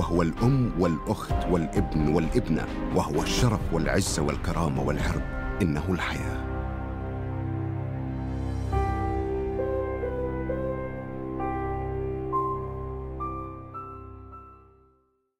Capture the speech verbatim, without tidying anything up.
وهو الأم والأخت والابن والابنة، وهو الشرف والعزة والكرامة والعرض. إنه الحياة.